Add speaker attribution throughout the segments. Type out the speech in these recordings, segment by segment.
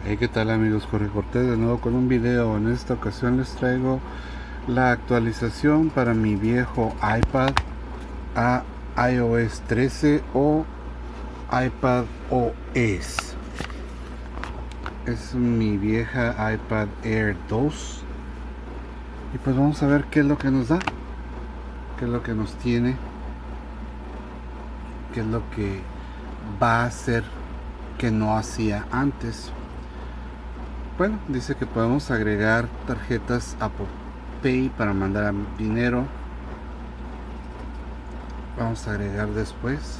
Speaker 1: Hey, ¿qué tal amigos? Jorge Cortés de nuevo con un video. En esta ocasión les traigo la actualización para mi viejo iPad a iOS 13 o iPad OS. Es mi vieja iPad Air 2 y pues vamos a ver qué es lo que nos da, qué es lo que nos tiene, qué es lo que va a hacer que no hacía antes. Bueno, dice que podemos agregar tarjetas Apple Pay para mandar dinero. Vamos a agregar después.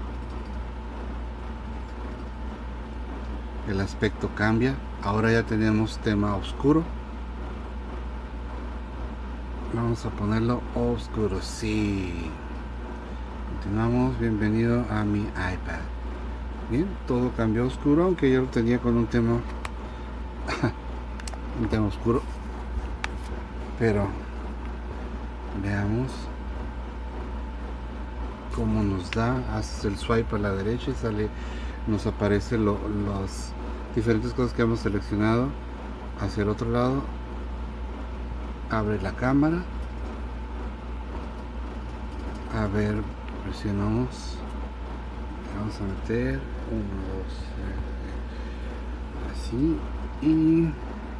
Speaker 1: El aspecto cambia. Ahora ya tenemos tema oscuro. Vamos a ponerlo oscuro. Sí. Continuamos. Bienvenido a mi iPad. Bien, todo cambió a oscuro, aunque yo lo tenía con un tema oscuro. Pero veamos cómo nos da. Haces el swipe a la derecha y sale, nos aparece las diferentes cosas que hemos seleccionado. Hacia el otro lado abre la cámara. A ver, presionamos. Vamos a meter 1, 2, así y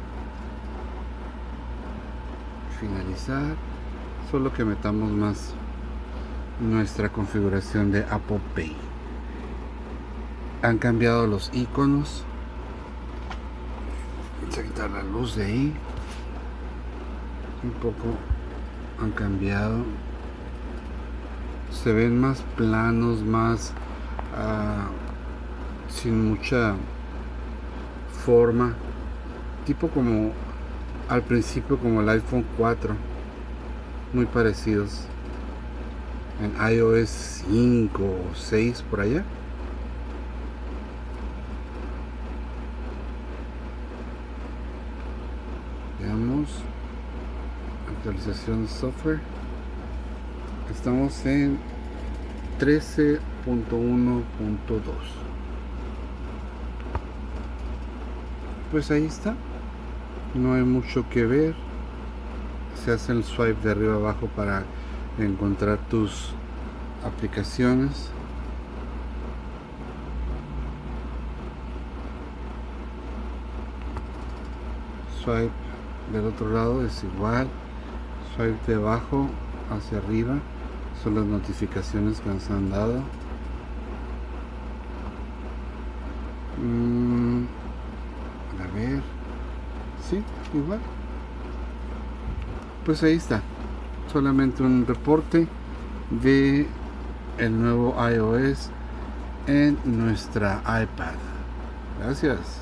Speaker 1: finalizar. Solo que metamos más nuestra configuración de Apple Pay. Han cambiado los iconos. Vamos a quitar la luz de ahí. Un poco han cambiado. Se ven más planos, más sin mucha forma, tipo como al principio, como el iPhone 4, muy parecidos en iOS 5 o 6 por allá. Veamos actualización de software. Estamos en 13.1.2. Pues ahí está, no hay mucho que ver. Se hace el swipe de arriba abajo para encontrar tus aplicaciones. Swipe del otro lado es igual. Swipe de abajo hacia arriba son las notificaciones que nos han dado. A ver, sí, igual. Pues ahí está, solamente un reporte de el nuevo iOS en nuestra iPad. Gracias.